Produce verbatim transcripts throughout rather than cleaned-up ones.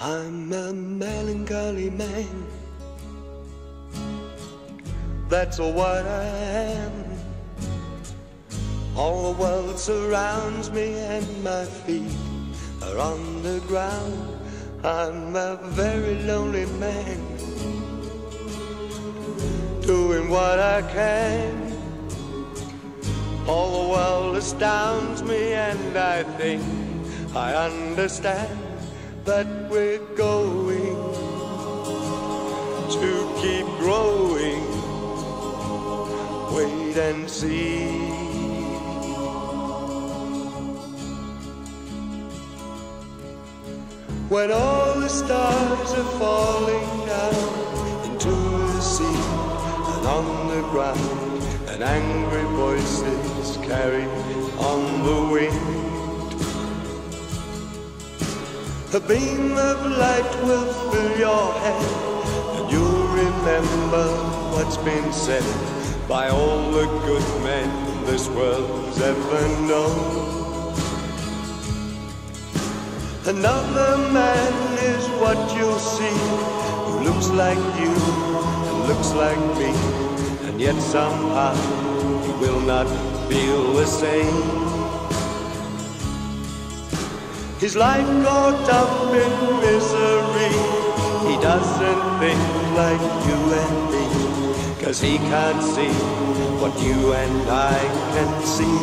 I'm a melancholy man, that's what I am. All the world surrounds me and my feet are on the ground. I'm a very lonely man, doing what I can. All the world astounds me and I think I understand that we're going to keep growing. Wait and see. When all the stars are falling down into the sea and on the ground, and angry voices carry on the wind, a beam of light will fill your head, and you'll remember what's been said by all the good men this world's ever known. Another man is what you'll see, who looks like you and looks like me, and yet somehow he will not feel the same. His life caught up in misery, he doesn't think like you and me, 'cause he can't see what you and I can see.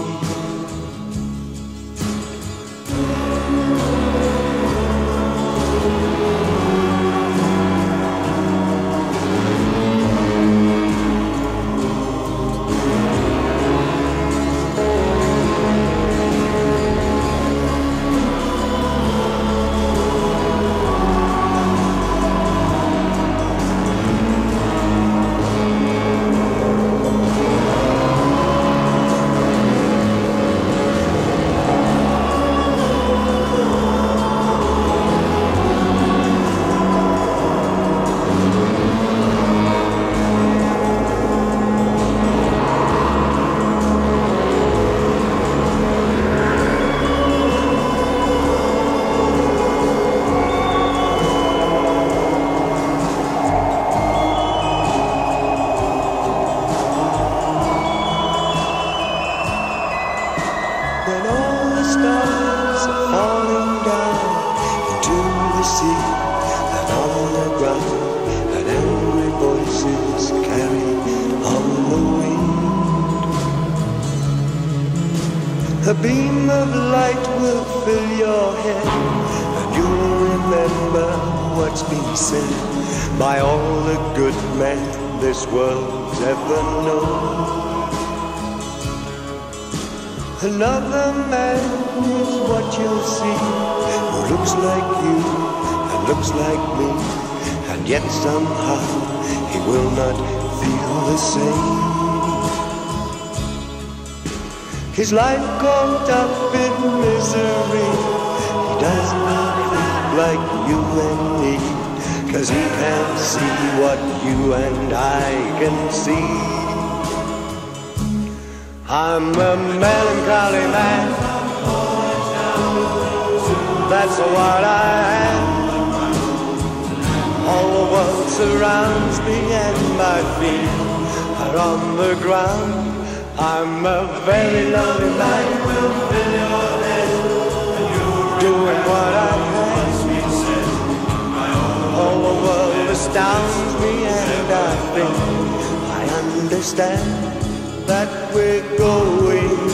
When all the stars are falling down into the sea and on the ground, and angry voices carry on the wind, a beam of light will fill your head, and you'll remember what's been said by all the good men this world's ever known. Another man is what you'll see, who looks like you and looks like me, and yet somehow he will not feel the same. His life caught up in misery, he does not think like you and me, 'cause he can't see what you and I can see. I'm a melancholy man, that's what I am. All the world surrounds me and my feet are on the ground. I'm a very lonely man, doing what I can. All the world astounds me and I think I understand that we're going